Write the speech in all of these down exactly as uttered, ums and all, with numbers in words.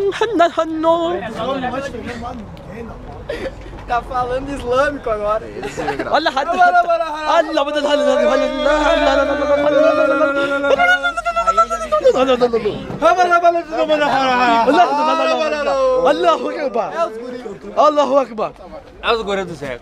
Tá falando islâmico agora. Olha, Allahu Akbar. Allahu Akbar. É os guri do Zeca.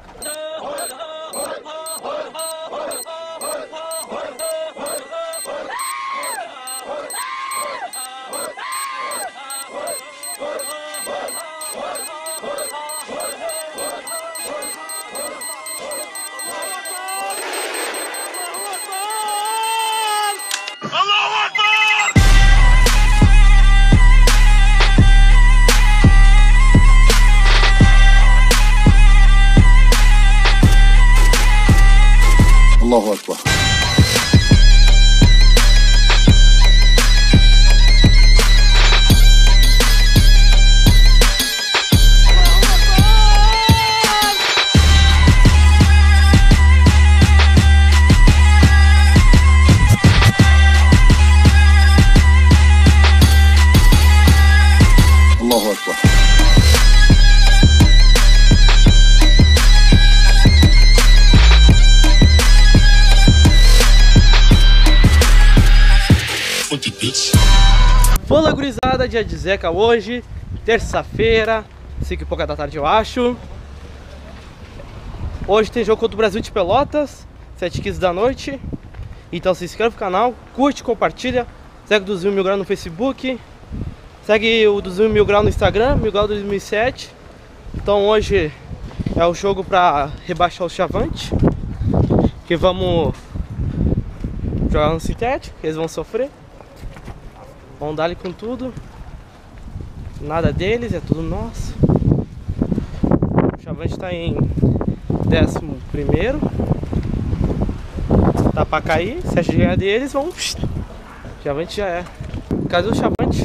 Allahu Akbar. Allahu Akbar. Fala, gurizada, dia de Zeca hoje, terça-feira, cinco e pouca da tarde eu acho. Hoje tem jogo contra o Brasil de Pelotas, sete e quinze da noite. Então se inscreve no canal, curte, compartilha. Segue o Duzinho Mil Grau no Facebook. Segue o Duzinho Mil Grau no Instagram, Mil Grau dois mil e sete. Então hoje é o jogo pra rebaixar o Chavante, que vamos jogar no sintético, que eles vão sofrer. Vamos dar ali com tudo. Nada deles, é tudo nosso. O Chavante tá em décimo primeiro. Tá pra cair. Se a gente ganhar deles, vamos. O Chavante já é. Cadê o Chavante?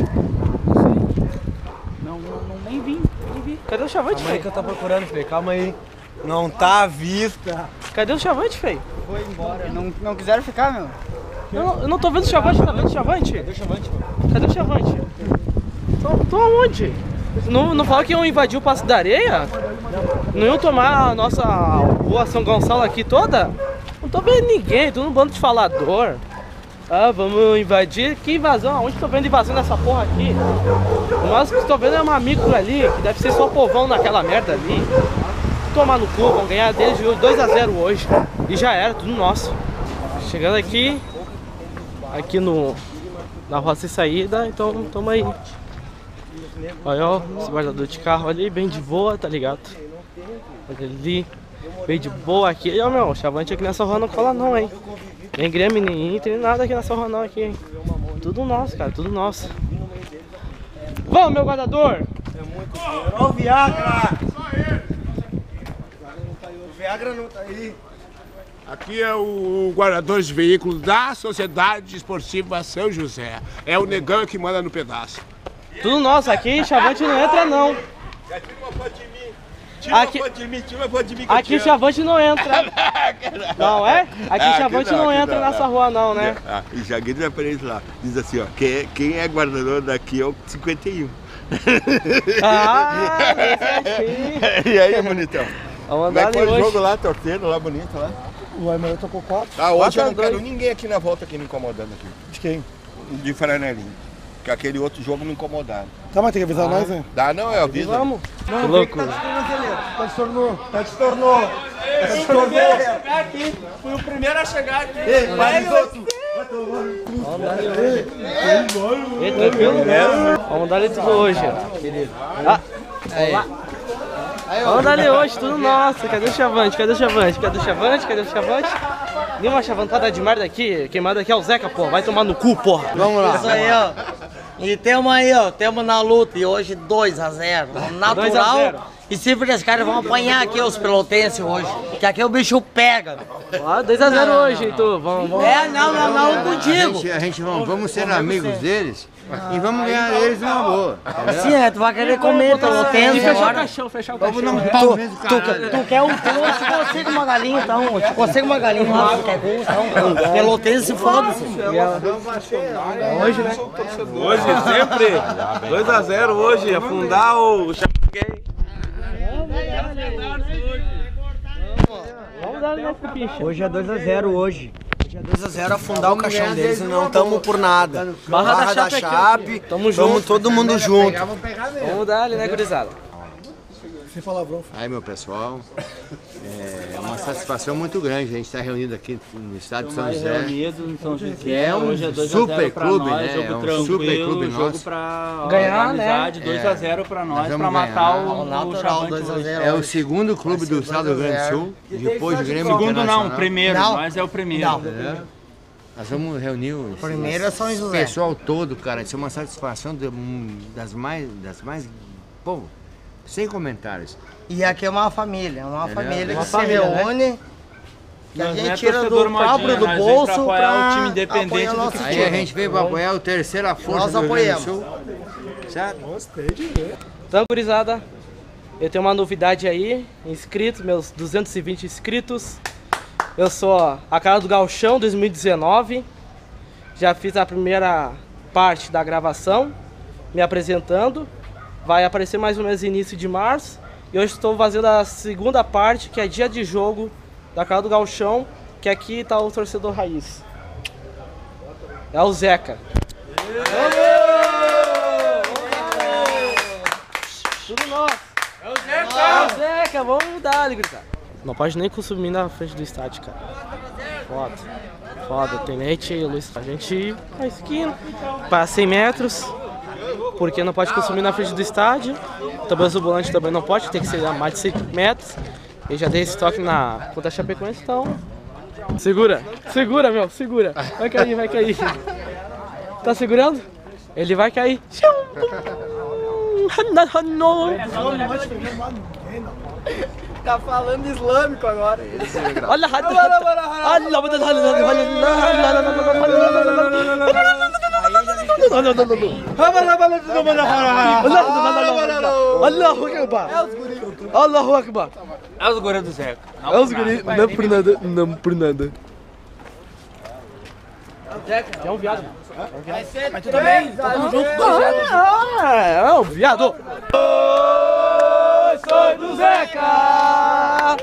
Não, não, não nem vim, nem vi. Cadê o Chavante, Calma aí feio? que eu tô procurando, feio. Calma aí. Não tá à vista. Cadê o Chavante, feio? Foi embora. Não, não quiseram ficar, meu? Eu não, eu não tô vendo o Chavante, tá vendo o Chavante? Cadê o Chavante, mano? Cadê o Chavante? Tô, tô aonde? Não, não fala que iam invadir o Passo da Areia? Não iam tomar a nossa rua São Gonçalo aqui toda? Não tô vendo ninguém, tô num bando de falador. Ah, vamos invadir? Que invasão? Aonde tô vendo invasão nessa porra aqui? O máximo que tô vendo é uma micro ali, que deve ser só povão naquela merda ali. Tomar no cu, vão ganhar deles de dois a zero hoje. E já era, tudo nosso. Chegando aqui, aqui no, na rua sem saída, então tamo aí. Olha, ó, esse guardador de carro ali, bem de boa, tá ligado? Olha ali, bem de boa aqui. E ó, meu, o Chavante aqui nessa rua não cola não, hein? Nem Grêmio, nem Inter, nem nada aqui nessa rua não, aqui, hein? Tudo nosso, cara, tudo nosso. Vamos, meu guardador! Ó o Viagra! O Viagra não tá aí. Aqui é o guardador de veículos da Sociedade Esportiva São José. É o negão que manda no pedaço. Tudo nosso aqui, Chavante não entra não. Já tira uma foto de mim. Tira Aqui- uma foto de mim, tira uma foto de mim que Aqui eu te amo. Chavante não entra. Não é? Aqui Ah, Chavante não, não aqui entra não, nessa não. rua não, né? Ah, e já aqui na frente lá, diz assim, ó, quem é, quem é guardador daqui é o cinquenta e um. Ah, esse aqui. E aí, bonitão? Vamos Como é andar que ali foi o hoje. jogo lá, torcendo lá, bonito lá? O Aimoré tocou quatro. Ah, hoje eu não Quatro a quero dois. ninguém aqui na volta aqui me incomodando aqui. De quem? De Franelinho. Porque aquele outro jogo me incomodaram. Tá, mas tem que avisar nós, né? Dá não, eu aviso. Vamos. Não, Que loucura. Tá de tornou. Tá de tornou. Tá de tornou. aqui. Fui o primeiro a chegar aqui. Ei, vai nos outros. Vamos dar ali hoje. Ei, tranquilo? Vamos dar ali tudo hoje. Ah, olá. Vamos dar ali hoje, tudo nosso. Cadê o Chavante? Cadê o Chavante? Cadê o Chavante? Cadê o Chavante? Nenhuma chavantada de merda aqui. Quem manda aqui é o Zeca, porra. Vai tomar no cu, porra. Vamos lá. Isso aí, ó. E temos aí, ó, temos na luta e hoje dois a zero. dois a zero. Natural. E sempre que os caras vão apanhar aqui os pelotenses hoje. Que aqui o bicho pega. Ah, dois a zero hoje, hein, tu. Vamos, vamos. É, não, não, não, eu A digo. gente, a gente vamos, vamos ser amigos deles E vamos ganhar eles numa boa. Sim, é, tu vai querer comer pelotense Fechar o agora. caixão, fechar o caixão. Vamos dar um Tu, pau mesmo, tu, caralho. tu quer um, tu te consigo uma galinha então, eu te consigo uma galinha lá, tu quer gol, então, pelotense, foda-se. Hoje, né? Hoje, sempre. dois a zero hoje, afundar o Chapecoense. Vamos dar nessa picha. Hoje é dois a zero hoje. Hoje é dois a zero, afundar o caixão deles e não tamo por nada. Barra da Barra da Chape aqui, Chape, Tamo tamo junto. todo mundo junto. Vamos dar ali, né, gurizada? Aí, meu pessoal, é uma satisfação muito grande a gente estar reunido aqui no estado de São José. Reunido em São José. Que é um Hoje é dois a super zero pra clube, nós, né? jogo É um tranquilo, super clube jogo nosso. pra Ganhar, né? amizade, dois a zero pra nós, vamos pra matar ganhar. o, o Natural, Chavante dois a hoje. zero. É o segundo clube do estado do Rio Grande do Sul, depois do Grêmio Segundo não, Internacional. o primeiro, Não. nós é o primeiro. Não. Entendeu? Nós vamos reunir o Primeiro é São esse José. pessoal todo, cara. Isso é uma satisfação de- das mais, das mais, pô, sem comentários. E aqui é uma família, uma Entendeu? família Uma que família, se né? reúne, que a Nós não gente é tira torcedor do próprio modinha, do nós vem pra bolso apoiar pra o time independente apoiar do nosso que Aí a time. gente veio para apoiar a terceira força Nós do Rio Grande do apoiamos. Sul. Certo? Então, gurizada, eu tenho uma novidade aí, inscritos, meus duzentos e vinte inscritos. Eu sou a cara do Gauchão dois mil e dezenove. Já fiz a primeira parte da gravação, me apresentando. Vai aparecer mais ou menos início de março. E hoje estou fazendo a segunda parte, que é dia de jogo da cara do Gauchão, que aqui está o torcedor raiz. É o Zeca. Tudo nosso. É o Zeca! É o Zeca, vamos dar ali, gritar. Não pode nem consumir na frente do estádio, cara. Foda. Foda, tenente e luz. A gente ir na esquina, para cem metros, porque não pode consumir na frente do estádio. Também os ambulantes também não pode, tem que ser a mais de cem metros. Eu já dei esse toque na contra a Chapecoense, então. Segura, segura, meu, segura. Vai cair, vai cair. Tá segurando? Ele vai cair. Tá falando islâmico agora. Olha, Allahu Akbar. Allahu Akbar. É os guri do Zeca. É os guri, não por nada, não por nada. É um viado. Mas tu também, tamo junto, dois zero. Ah, é um viado. Sou, sou do Zeca.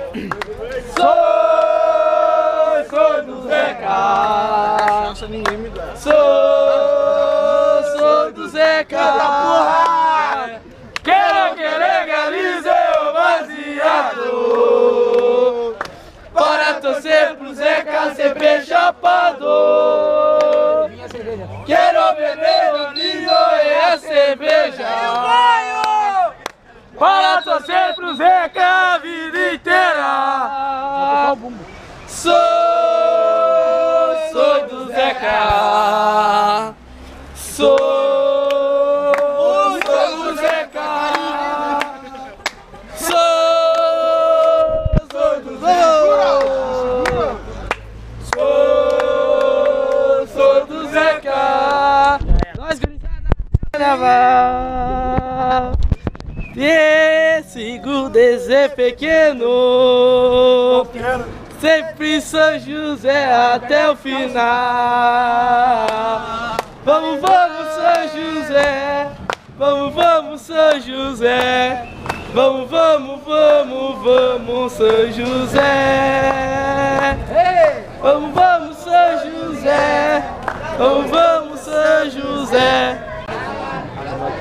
Sou, sou do Zeca. Sou, sou do Zeca. Quero que legalize o baseado. Para torcer pro Zeca ser peixapado. Quero beber o vinho e a cerveja. Para torcer pro Zeca a vida inteira. Sou, sou do Zeca. Sou, sou do Zeca. Sou, sou do Zeca. Sou, sou do Zeca. Nós gurizada. E esse Gudezé pequeno, sempre São José até o final. Vamos, vamos, São José. Vamos, vamos, São José. Vamos, vamos, vamos, vamos, São José. Vamos, vamos, São José. Vamos, vamos, São José.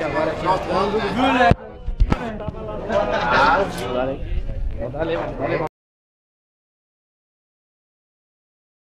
Agora aqui,